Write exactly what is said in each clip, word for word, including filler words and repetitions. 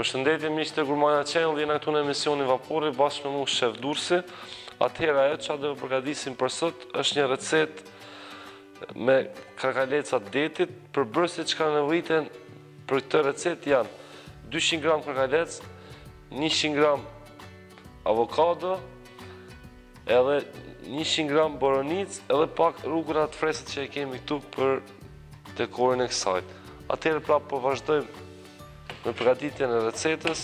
Përshëndetje miq të Gurmana Channel, jena këtu në emisionin Vapori bashkë me mua Shef Dursi. Atëherë ajo çfarë do të përgatisim për sot është një recetë me karkaleca të detit. Përbërësit që kanë nevojiten për këtë recetë janë dyqind gram karkalec, njëqind gram avokado, edhe njëqind gram boronicë, edhe pak rrugëra të freskët që e kemi këtu për dekorin e kësaj. Atëherë prapë po vazhdojmë në përgatitjen e recetës.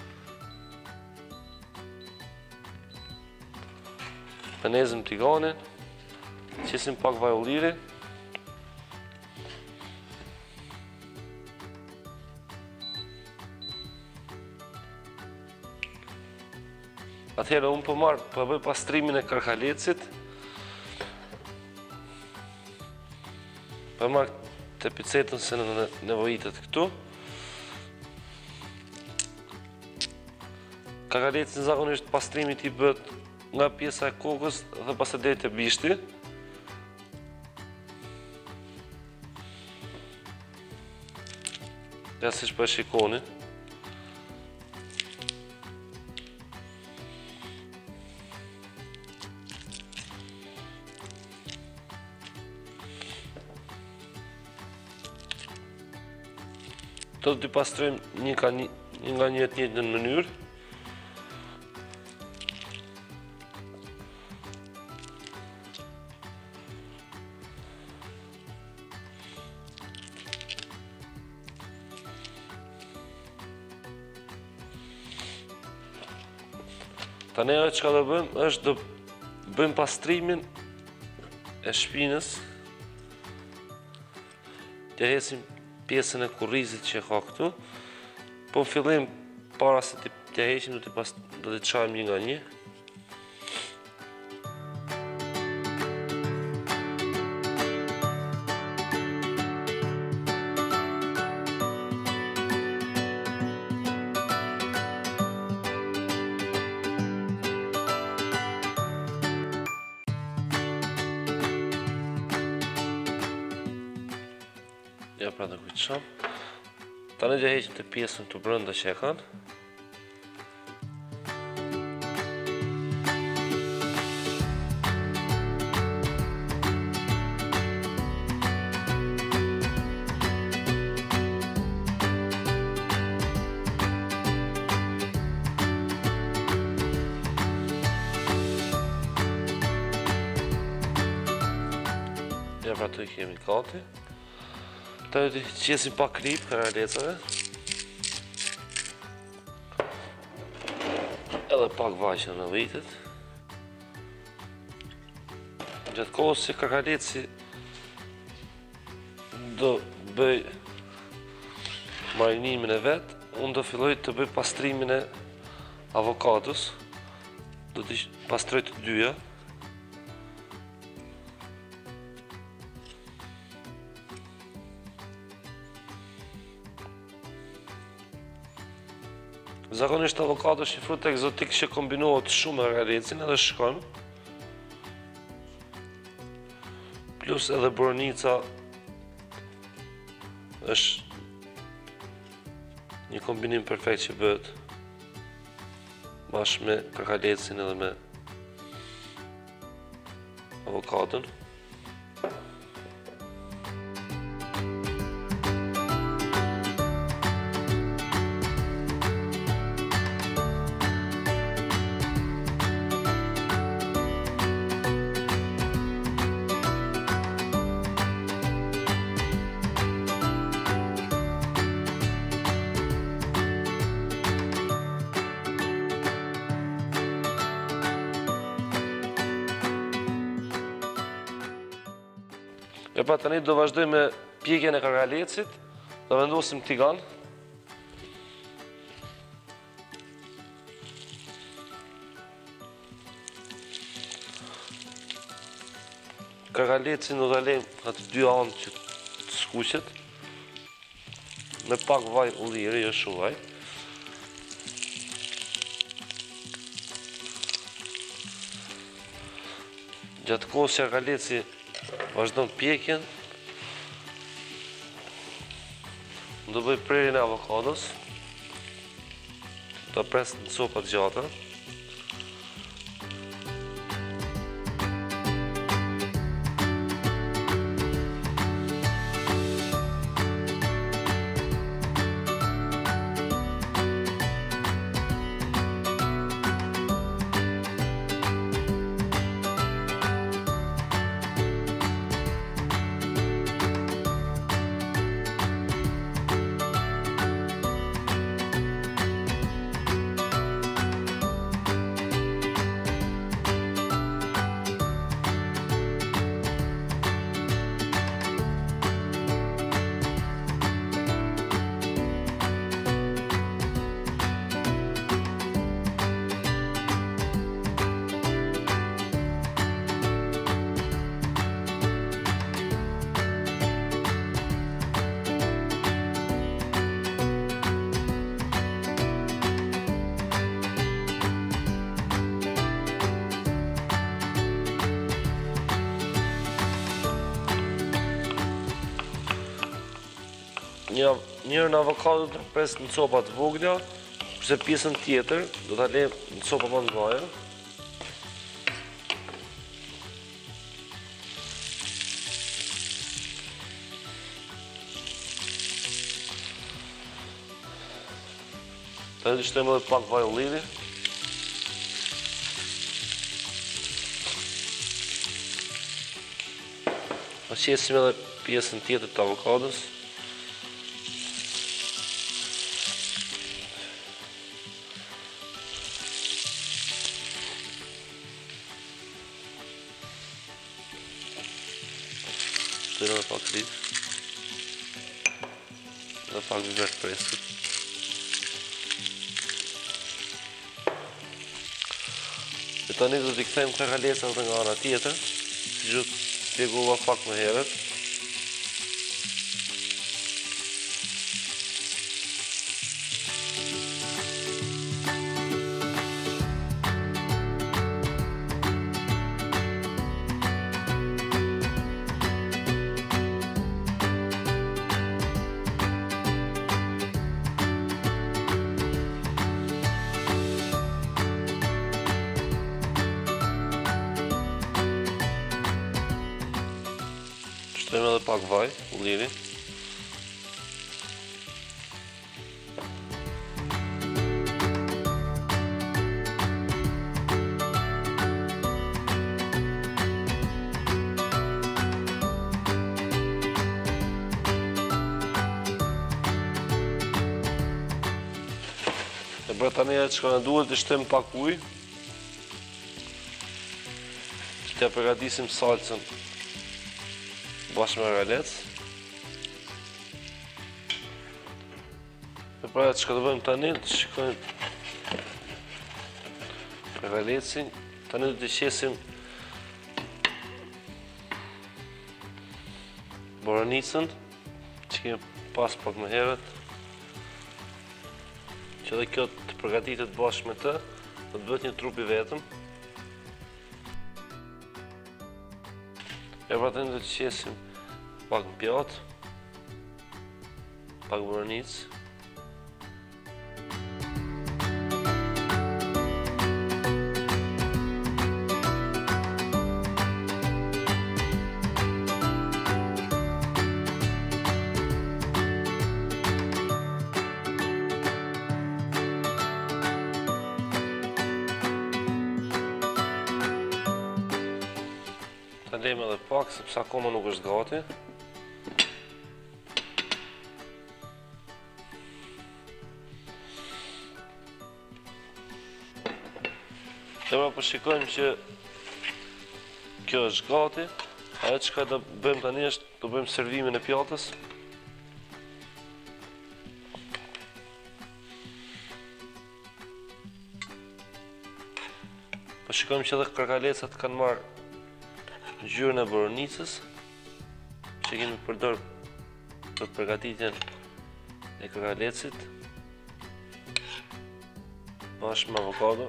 Penezëm tiganin, qesim pak vaj ulliri. Atëherë unë po marr, po bëj pastrimin e karkalecit. Po marr të picetën se në nevojitet këtu. Karkalecin zakonisht pastrimi t'i bët nga pjesa e kokës dhe pastaj deri te bishti. Ja siç po e shikoni. Do t'i pastrojmë një nga një nga një të njëjtën mënyrë. Tani ajo që ka do bëjmë është do bëjmë pastrimin e shpinës. Të hesim pjesën e kurrizit që ka këtu. Po në fillim para se të heqim do t'i çajmë një nga një. Ja pra të kujtësham. Tani dhe heqim të pjesën të brënda që e kanë. Ja pra të i kemi kati. Të të qesim pak krip karalecave. Edhe pak vaj që në vitet. Gjatë kohës që karkaleci do bëj marinimin e vetë, unë do filloj të bëj pastrimin e avokados. Do të pastroj të dyja. Zakonisht avokado është një frutë egzotik që kombinohet shumë me karkalecin edhe shkon. Plus edhe boronica është një kombinim perfekt që bëhet bashkë me karkalecin edhe me avokadon. E pra tani do vazhdoj me pjekjen e karkalecit. Do vendosim tigan. Karkalecin do ta lejmë atë dy anë që të skuqet. Me pak vaj ulliri, jo shumë vaj. Gjatë kohës që karkaleci vazhdon pjekjen, do bëj prerjen e avokados. ta pres në copa të gjata. Njërën avokado të pres në copa të vogla, kurse pjesën tjetër do ta lëm në copa më të mëdha. Tani shtojmë edhe pak vaj ullivi. Qesim edhe pjesën tjetër të avokados. Shtojmë edhe pak rit. Dhe pak biber të freskët. E tani do t'i kthejmë kakalecat nga ana tjetër, si që t'jegova pak më herët. Shtojmë edhe pak vaj, ullivi. E pra tani që ka në duhet të shtojmë pak ujë. Që t'ja përgatisim salcën bashkë me kakalec. E pra që ka të bëjmë tani, të shikojmë kakalecin. Tani do të qesim boranicën, që kemi pas pak më herët. Që edhe kjo të përgatitet bashkë me të, do të bëhet një trup i vetëm. E pra tani do të qesim pak në pjatë, pak boranicë. Ta lejmë edhe pak, sepse akoma nuk është gati. Dhe pra përshikojmë që kjo është gati. Ajo që ka do bëjmë tani është do bëjmë servimin e pjatës. Përshikojmë që edhe kakalecat kanë marrë ngjyrën e boronicës që kemi përdor për përgatitjen e kakalecit bashkë me avokado.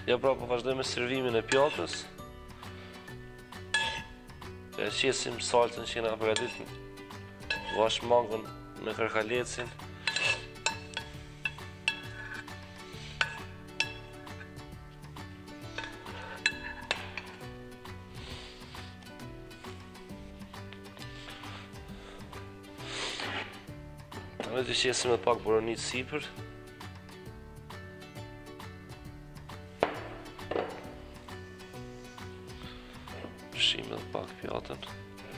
Ja pra po vazhdoj me servimin e pjatës. E qesim salcën që jena përgatit. Vash mangën me kërkalecin. Tani të qesim me pak boronit sipër. Shim edhe pak pjatën.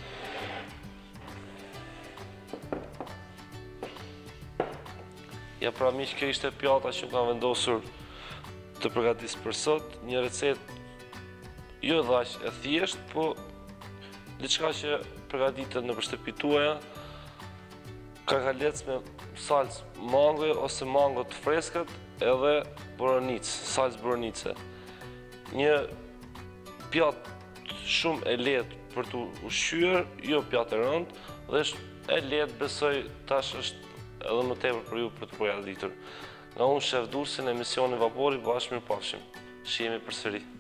Ja pra miq, kjo ishte pjata që kam vendosur të përgatis për sot. Një recet jo dhaq e thjesht, po diçka që përgatitet në shtëpi tuaja. Karkalec me salcë mangoje ose mango të freskët edhe boronicë, salcë boronice. Një pjatë shumë e lehtë për të ushqyer, jo pjatë e rëndë, dhe është e lehtë, besoj tash është edhe më tepër për ju për të përgatitur. Nga unë Shef Durrësi në emisionin Vapori, bashkë mirëpafshim. Shihemi përsëri.